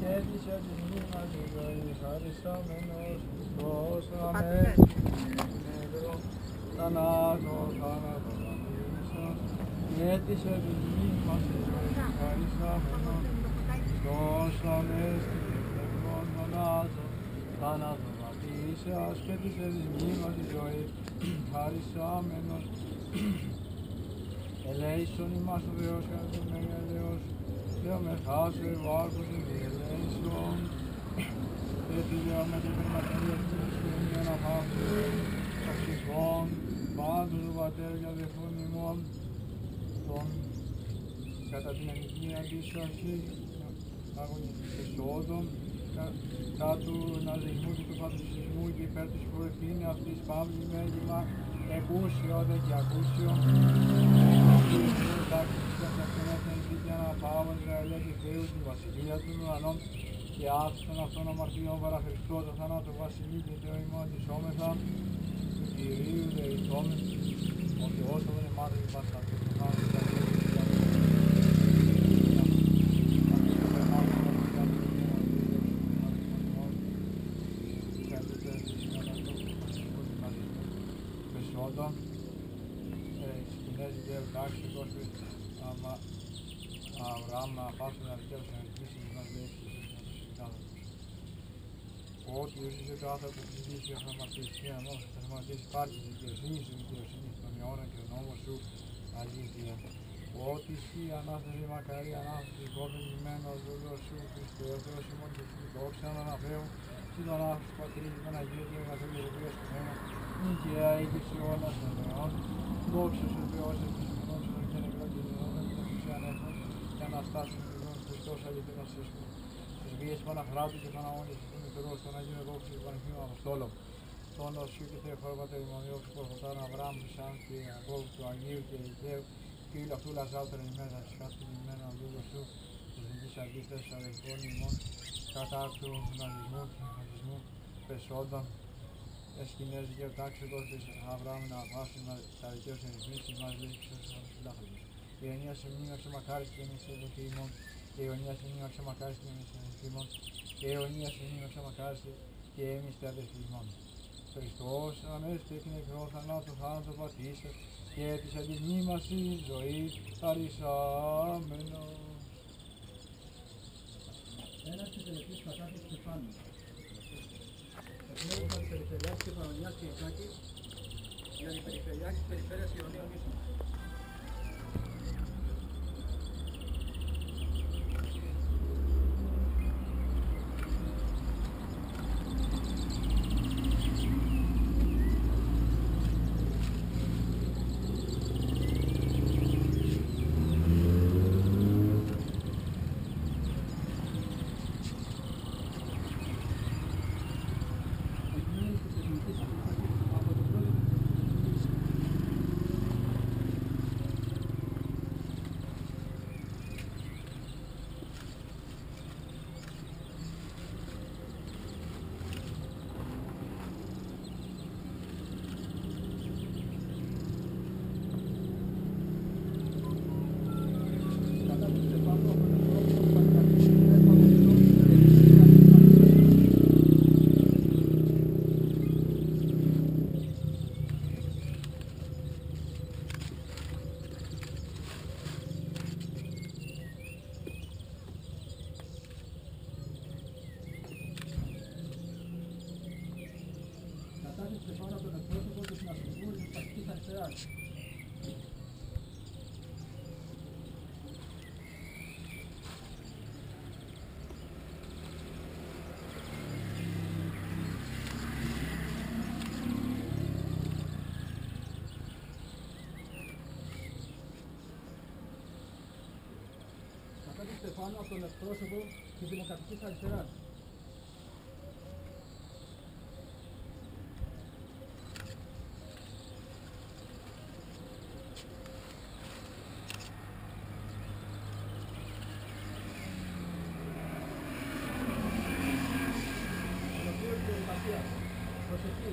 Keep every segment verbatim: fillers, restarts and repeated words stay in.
Συνέτησε της μνήμας της ζωής, χαρισάμενος Χριστός ανέστη νεκρό, θανάτο, θάνατο βαπτίσας. Συνέτησε της μνήμας της ζωής, χαρισάμενος Χριστός ανέστη νεκρό, θανάτο, θάνατο βαπτίσας. Πέτησε της μνήμας της ζωής, χαρισάμενος ελέησον ημάς ο Θεός κατά τον μεγαλέος, Θεό με χάσω ευάρκος εν διελέησον, Θεό με την περματερία της ευσκηνία να χάσω, τα ψυχών, πάντως ο Πατέρ και αδελφών ημών, τον κατά την ανοιχτή αντίσταση, εσόδων, κατά του ναζισμού και του φασισμού και υπέρ της προευθύνη αυτής παύλη μέγιμα, εκούσιο δε και ακούσιο, για να πάω Ισραήλ και Θεού τη βασιλεία των ουρανών και άφησαν αυτών αμαρτιών παραχριστώ το θάνατο βασιλεί και Θεό ημών της όμεθα του Κυρίου δεηθόμεν ο Θεός των εμάτων και παστατών του θάνατου και Πεσόντων, σκηνές και εντάξει, κόσμοι, άμα Αβραάμ να πάψει να δικαίωσε να ρυθμίσει και να λέει ότι ίσως το άνθρωπο που ζητήσει να μαρτυρηθεί να νόμος, θα μαρτυρήσει υπάρχει δικαιοσύνη σου, δικαιοσύνη των αιώνων και ο νόμος σου αλήθεια. Ότι εσύ Ανάσταση μακαρή, Ανάσταση κόβενημένο ο δούλος σου, Χριστέ ο Θεός ημών και εσύ δόξα να αναφέρω, εσύ τον άνθρωπο πατρίδι με Αγίου και αγαθού και ρεβίας του Θεού, νικαία ή και σε όλας των αιών, δόξα σου Θεός επιστημών σου και νεκρό και δυνόταν και τους ανέφερον, και Αναστάσεων του Χριστός αληθινός ίσχυ. Τις βίες Παναχράτου και Παναγώνης του Μητρός, των Αγίων Δόξου και Παναγίων Αποστόλων, τον Οσίου και Θεό χώρο Πατέρ ημών διώξου προφωτάν Αβραάμ, Ισαάκ και Ιακώβ του Αγίου και Ελιθαίου, και ήλου αυτού Λαζάρου ημέρα της κάθε ημέρα ο δούλος σου, της δικής αντίστασης αδελφών ημών, κατά του ναζισμού και φασισμού πεσόντων, εσκηνές δικαιοτάξεως της Αβραάμ να βάσει να τα δικαίωσε ρυθμίσει μας λέει ψεύσος ανασυλλάφροντος. Η αιωνία σε μνήμα ξεμακάριστη και εμείς αδελφοί ημών, και η αιωνία σε μνήμα ξεμακάριστη και εμείς αδελφοί ημών, και η αιωνία σε μνήμα ξεμακάριστη και εμείς αδελφοί ημών. Χριστός ανέστη εκ νεκρό θανάτου θάνατο πατήσας και της αντιμνήμας η ζωή χαρισάμενος. Ένας της τελευταίας πατάτης Στεφάνου. Εκ μέρους της Περιφερειάρχης και Παρονιάς και Ιθάκης για την Περιφερειάρχη της Περιφέρειας Ιωνίων Νήσων. Στεφάνου από τον εκπρόσωπο του Συναστικού της Παστικής Αριστεράς. Κατάδειξη Στεφάνου από τον εκπρόσωπο της Δημοκρατικής Αριστεράς. Προσοχή.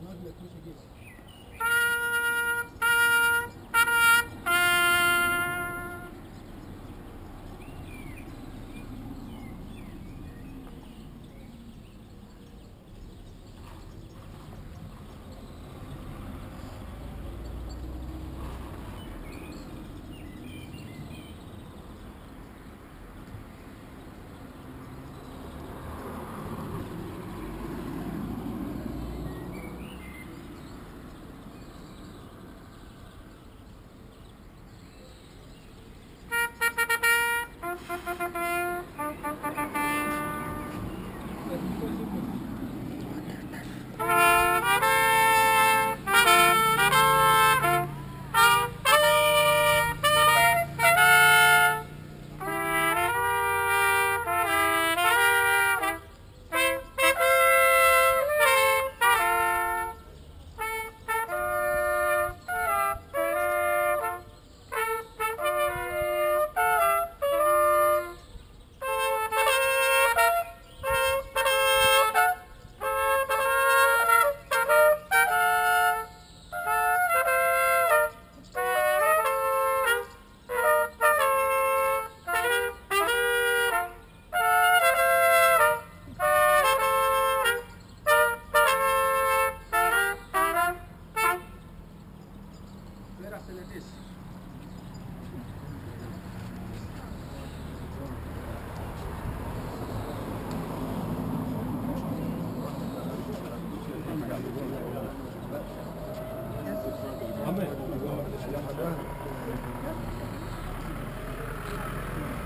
nós aqui seguimos. Amen.